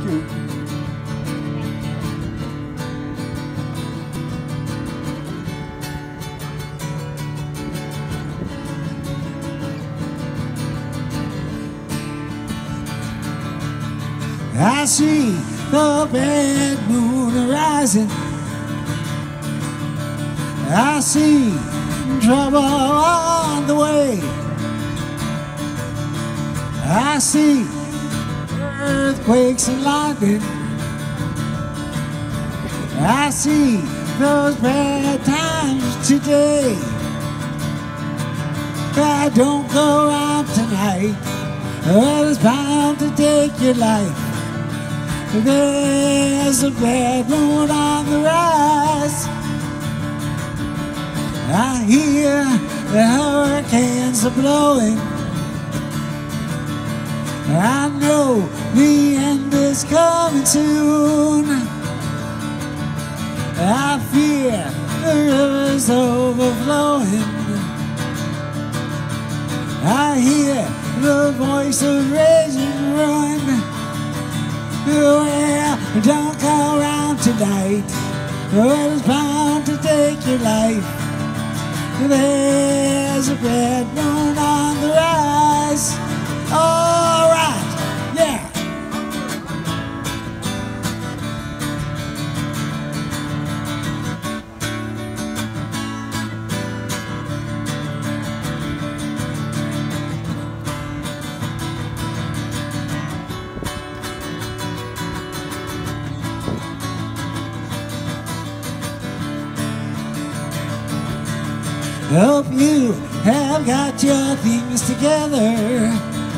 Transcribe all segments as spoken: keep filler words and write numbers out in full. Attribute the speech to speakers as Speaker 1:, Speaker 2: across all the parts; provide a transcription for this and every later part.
Speaker 1: I see the bad moon rising. I see trouble on the way. I see earthquakes and lightning. I see those bad times today. I don't go out tonight, well, it's bound to take your life. There's a bad moon on the rise. I hear the hurricanes are blowing. I know the end is coming soon. I fear the river's overflowing. I hear the voice of raging ruin. Well, don't go around tonight, well, it's bound to take your life. There's a bad moon on the rise. All right, yeah. Hope you have got your things together.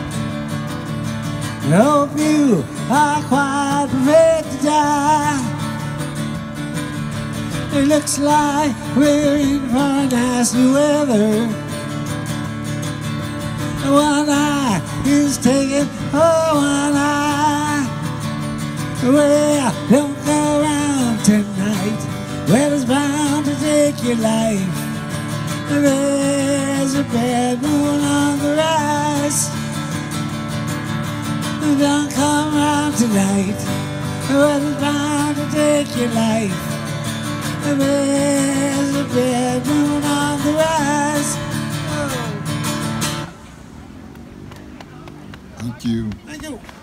Speaker 1: Hope you are quite prepared to die. It looks like we're in for nasty weather. One eye is taking oh, one eye. Well, don't go around tonight, well, it's bound to take your life. There's a bad moon on the rise. Don't come round tonight, well, it's bound to take your life. There's a bad moon on the rise. Oh.
Speaker 2: Thank you.
Speaker 1: Thank you.